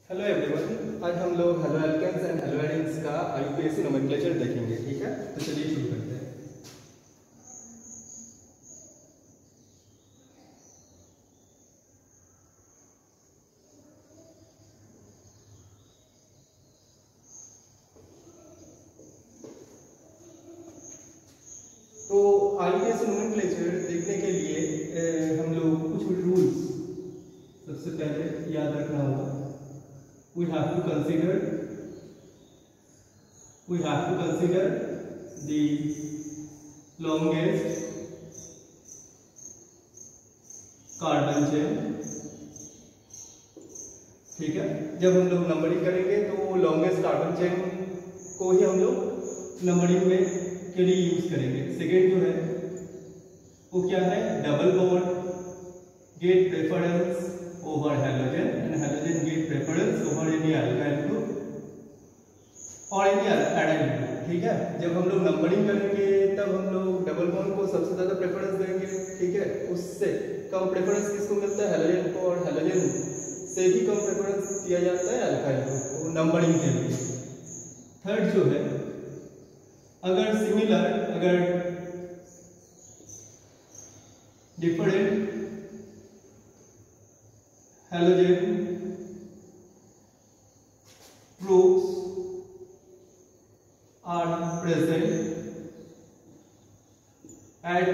Hello everyone, आज हम लोग halo alkanes and halo arenes का यूपीएससी नोमेनक्लेचर देखेंगे। ठीक है, तो चलिए शुरू करते हैं। तो यूपीएससी नोमेनक्लेचर देखने के लिए हम लोग कुछ रूल्स सबसे पहले याद रखना होगा। We have to consider the longest carbon chain. ठीक है, जब हम लोग नंबरिंग करेंगे तो लॉन्गेस्ट कार्बन चेन को ही हम लोग नंबरिंग में के लिए यूज करेंगे। सेकेंड जो है वो क्या है, double bond get preference over halogen and halogen get preference over any alkyl group और एनी एडाइल ग्रुप। ठीक है, जब हम लोग नंबरिंग करेंगे तब हम लोग डबल बॉन्ड को सबसे ज्यादा प्रेफरेंस देंगे। ठीक है, उससे कम प्रेफरेंस किसको मिलता है, हैलोजन को, और हैलोजन से भी कम प्रेफरेंस दिया जाता है अल्काइल ग्रुप को नंबरिंग के लिए। थर्ड जो है, अगर different halogen groups are present at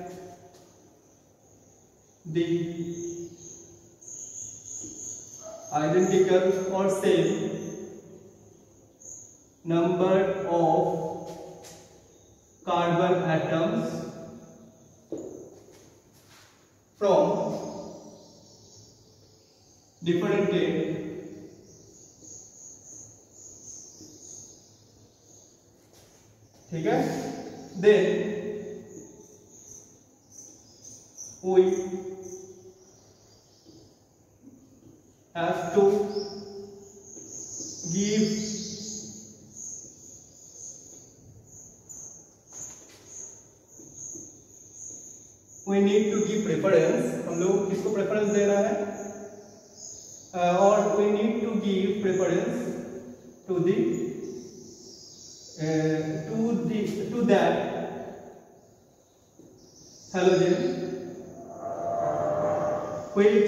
the identical or same number of carbon atoms from different ठीक है, then we have to give preference। हम लोग किसको प्रेफरेंस देना है, or we need to give preference to that halogen which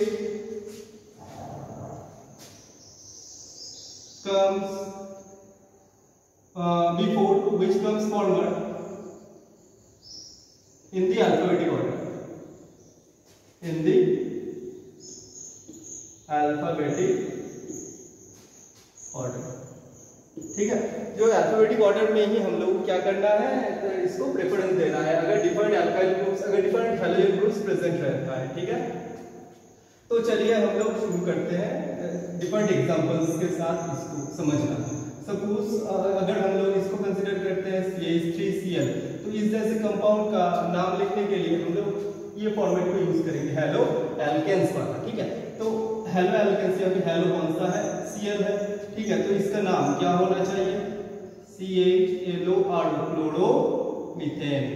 comes forward in the alphabetic order। ठीक है, जो अल्फाबेटिक ऑर्डर में ही हम लोग क्या करना है, तो इसको प्रेफरेंस देना है अगर डिफरेंट अल्काइल ग्रुप्स, अगर डिफरेंट हैलोजन ग्रुप्स प्रेजेंट रहता है। ठीक है, तो चलिए हम लोग शुरू करते हैं डिफरेंट एग्जांपल्स के साथ इसको समझना। सपोज अगर हम लोग इसको कंसीडर करते हैं CH3Cl, तो इस जैसे कंपाउंड का नाम लिखने के लिए हम लोग ये फॉर्मेट को यूज करेंगे, हेलो एल्केन्स वाला। ठीक है, तो हेलो एल्केन्स या फिर हेलो कौन सा है, Cl है। ठीक है, तो इसका नाम क्या होना चाहिए, CHLO क्लोरोमीथेन।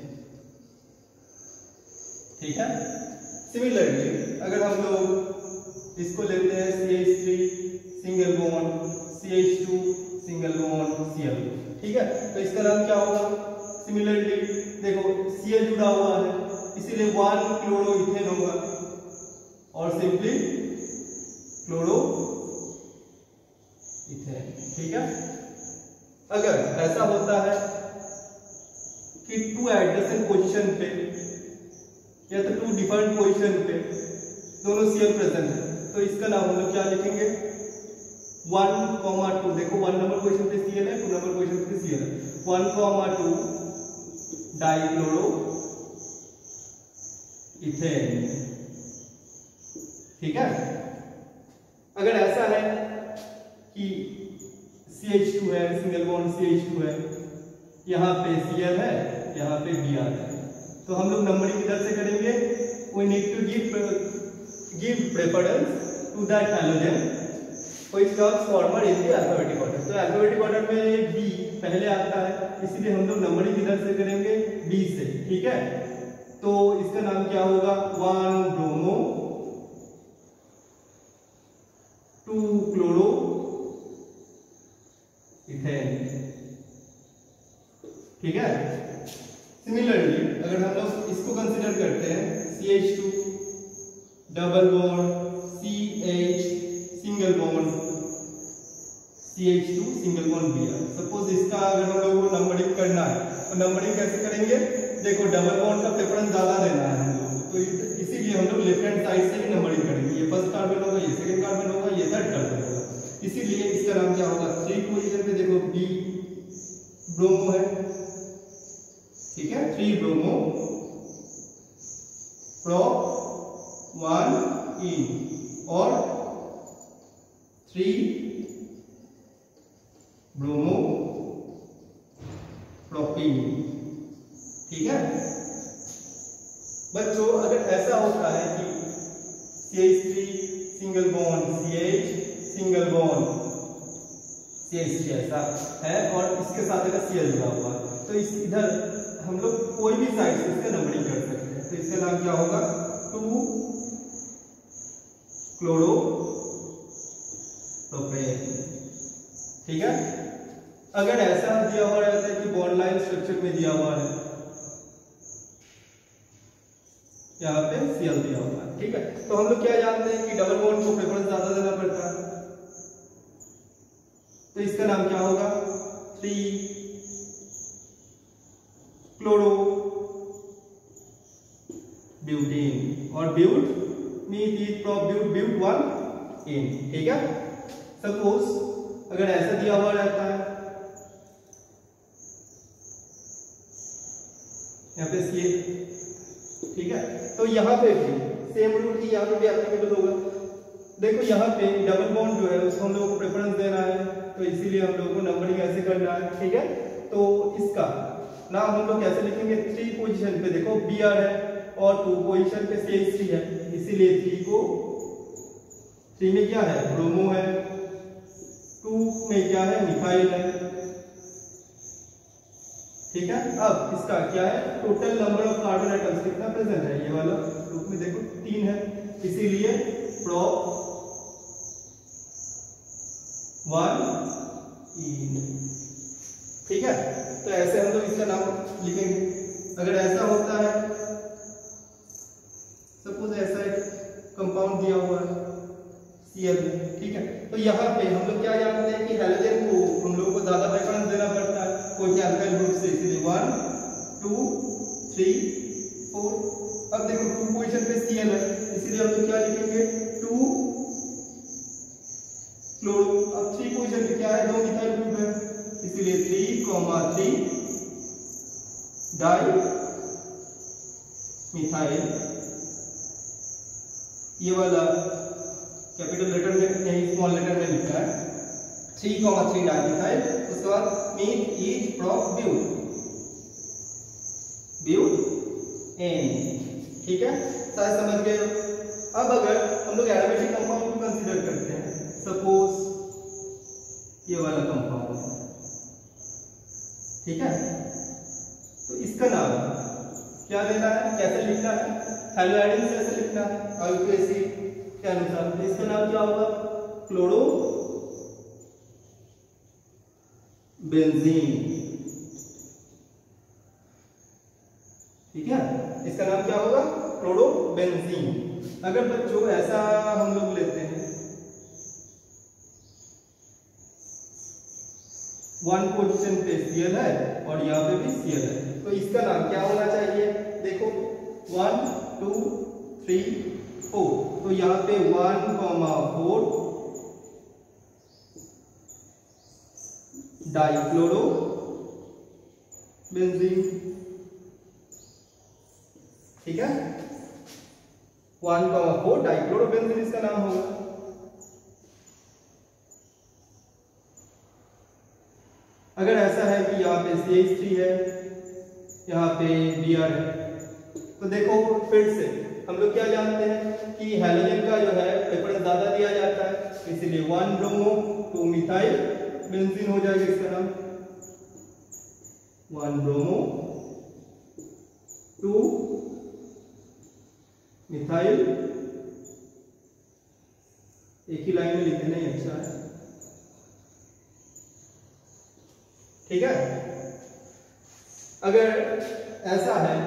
ठीक है, सिमिलरली अगर हम लोग इसको लेते हैं CH3 single bond CH2 single bond Cl। ठीक है, तो इसका नाम क्या होगा, सिमिलरली देखो Cl जुड़ा हुआ है इसीलिए 1 क्लोरोइथेन होगा और सिंपली क्लोरो इथेन। ठीक है, अगर ऐसा होता है कि टू एडजेसेंट पोजीशन पे या तो टू डिफरेंट पोजीशन पे दोनों Cl प्रेजेंट है, तो इसका नाम हम लोग क्या लिखेंगे, 1,2। देखो 1 नंबर पोजीशन पे Cl है, 2 नंबर पोजीशन पे Cl है, 1,2 डाइक्लोरो इथेन। ठीक है, अगर ऐसा है कि CH2 है, सिंगल बॉन्ड CH2 है, यहाँ पे Cl है, यहाँ पे Br है, तो हम लोग नंबरिंग किधर से करेंगे, we need to give preference to that halogen which comes forward in the alphabetic order। तो alphabetic order में B पहले आता है, इसीलिए हम लोग नंबरिंग किधर से करेंगे, B से। ठीक है, तो इसका नाम क्या होगा, 1 ब्रोमो 2 क्लोरो ठीक है। सिमिलरली अगर हम लोग इसको कंसिडर करते हैं CH2 double bond CH single bond CH2 single bond Br। Suppose इसका अगर हम लोगों को नंबरिंग करना है तो नंबरिंग कैसे करेंगे? देखो डबल बॉन्ड का प्रेफरेंस ज्यादा देना है हम लोग को, तो इसीलिए हम लोग लेफ्ट हैंड साइड से ही नंबरिंग करेंगे। ये फर्स्ट कार्बन होगा, ये सेकंड कार्बन होगा, ये थर्ड कार्बन होगा। इसीलिए इसका नाम क्या होगा? 3 पोजीशन पे देखो B ब्रोमो है, ठीक है, 3 ब्रोमो प्रो 1 इन और 3 ब्रोमो प्रोपीन, ठीक है। बच्चों अगर ऐसा होता है कि CH3 single bond CH single bond CH3 ऐसा है और इसके साथ अगर Cl जुड़ा हुआ है, तो इस इधर हम लोग कोई भी साइड से इसका नंबरिंग कर सकते हैं। तो इसका नाम क्या होगा? 2 क्लोरो प्रोपेन, ठीक है। अगर ऐसा दिया हुआ रहता है कि बॉन्ड लाइन स्ट्रक्चर में दिया हुआ है, यहाँ पे Cl दिया हुआ है, ठीक है, तो हम लोग क्या जानते हैं कि डबल बॉन्ड को प्रेफरेंस ज्यादा देना पड़ता है। तो इसका नाम क्या होगा? 3 क्लोरो ब्यूटेन और ब्यूट मीट इज प्रोब्यूट ब्यूट 1 इन, ठीक है। सपोज अगर ऐसा दिया हुआ रहता है, यहाँ पे Ca, ठीक है, तो यहाँ पे भी सेम रूल ही यहाँ पे भी एप्लीकेबल होगा। देखो यहाँ पे डबल बॉन्ड जो है उसको हम लोगों को प्रेफरेंस देना है, तो इसीलिए हम लोगों को नंबरिंग ऐसे करना है, ठीक है। तो इसका नाम हम लोग कैसे लिखेंगे? 3 पोजीशन पे देखो Br है और 2 पोजीशन पे CH3 है, इसीलिए 3 को 3 में क्या है? ब्रोमो है, 2 में क्या है? मिथाइल है, ठीक है। अब इसका क्या है? Total number of carbon atoms कितना प्रेजेंट है? ये वाला ग्रुप में देखो 3 है, इसीलिए प्रोप 1 इन, ठीक है। तो ऐसे हम लोग इसका नाम लिखेंगे। अगर ऐसा होता है, सपोज ऐसा एक कंपाउंड दिया हुआ है Cl, ठीक है, तो यहाँ पे हम लोग क्या जानते हैं कि हैलोजन को हम लोग को ज्यादा प्रेफरेंस देना पड़ता है कोई भी अल्काइल ग्रुप से, इसलिए 1 2 3 4। अब देखो 2 पोजीशन पे Cl है, इसीलिए हम लोग क्या लिखेंगे? 2 क्लोरो। अब 3 पोजीशन पे क्या है? 2 मिथाइल ग्रुप है, इसीलिए 3,3 डाई मिथाइल। ये वाला कैपिटल लेटर में नहीं स्मॉल लेटर में लिखा है 3,3 डाई मिथाइल। उसके बाद meth eth prop but butene, ठीक है, शायद समझ गए। अब अगर हम लोग एरोमेटिक कंपाउंड को कंसीडर करते हैं, सपोज ये वाला कंपाउंड है, ठीक है, तो इसका नाम क्या देना है? कैसे लिखना है? हैलोआइडिन से ऐसे लिखना है अल्फा एसिड के अनुसार। तो इसका नाम क्या होगा? क्लोरो बेंजीन, ठीक है, इसका नाम क्या होगा? Chlorobenzene. अगर बच्चों ऐसा हम लोग लेते हैं 1 पोजीशन पे Cl है और यहाँ पे भी Cl है, तो इसका नाम क्या होना चाहिए? देखो 1 2 3 4, तो यहाँ पे 1,4 डाइक्लोरो बेंजीन, ठीक है, 1,4 डाइक्लोरो बेंजीन इसका नाम होगा। अगर ऐसा है कि यहाँ पे CH3 है, यहाँ पे Br है, तो देखो फिर से हम लोग क्या जानते हैं कि हैलोजन का जो है प्रेफरेंस ज्यादा दिया जाता है, इसलिए 1 ब्रोमो 2 मिथाइल बेंजीन हो जाएगा इसका नाम। 1 ब्रोमो 2 मिथाइल, एक ही लाइन में लिख देना ही अच्छा है, ठीक है। अगर ऐसा है,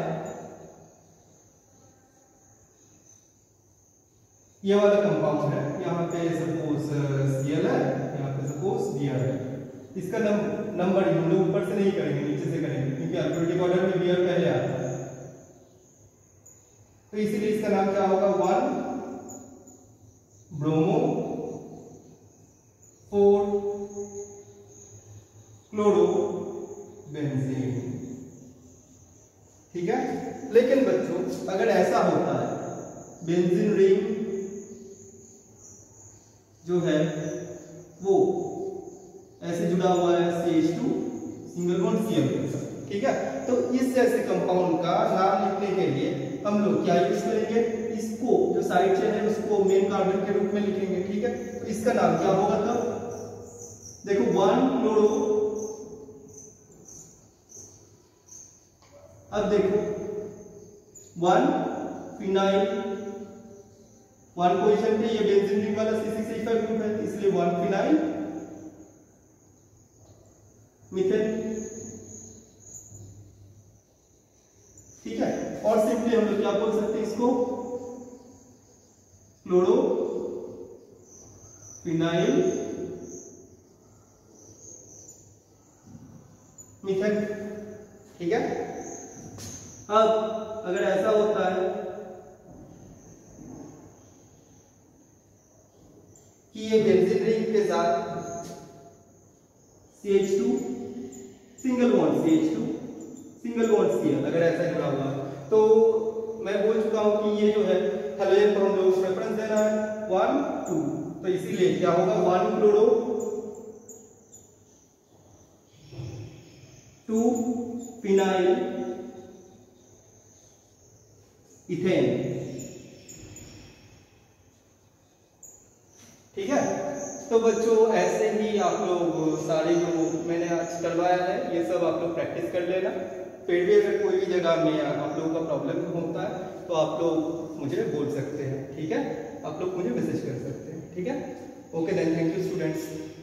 ये वाला कंपाउंड है, यहाँ पे सपोज Cl है, यहाँ पे सपोज Br है, इसका नंबर हम लोग ऊपर से नहीं करेंगे, नीचे से करेंगे, क्योंकि अल्फाबेटिक ऑर्डर में Br पहले आता है। तो इसीलिए इसका नाम क्या होगा, 1 ब्रोमो 4 क्लोरो बेंजीन। ठीक है। लेकिन बच्चों अगर ऐसा होता है, बेंजीन रिंग जो है वो ऐसे जुड़ा हुआ है CH2 सिंगल बॉन्ड Cl के साथ, ठीक है, तो इस जैसे कंपाउंड का नाम लिखने के लिए हम लोग क्या यूज करेंगे, इसको जो साइड चेन है उसको मेन कार्बन के रूप में लिखेंगे। ठीक है, तो इसका नाम क्या होगा, तब देखो 1 क्लोरो, अब देखो 1 फिनाइल, 1 पोजीशन पे ये बेंजीन रिंग वाला C6H5 ग्रुप है, इसलिए 1 फिनाइल मीथेन। ठीक है, और सिंपली हम लोग क्या बोल सकते हैं इसको, क्लोरो फिनाइल मीथेन। ठीक है, अब अगर ऐसा होता है कि ये बेंजीन रिंग के साथ CH2 single bond CH2 single bond Cl अगर ऐसा जुड़ा हुआ है, तो मैं बोल चुका हूं कि ये जो है हैलोजन पर हम लोग को प्रेफरेंस देना है 1 2, तो इसीलिए क्या होगा, 1 क्लोरो 2 फिनाइल इथेन। ठीक है, तो बच्चों ऐसे ही आप लोग सारे जो मैंने आज करवाया है ये सब आप लोग प्रैक्टिस कर लेना। फिर भी अगर कोई भी जगह में आप लोगों का प्रॉब्लम होता है तो आप लोग मुझे बोल सकते हैं। ठीक है, आप लोग मुझे मैसेज कर सकते हैं। ठीक है, okay then, thank you students.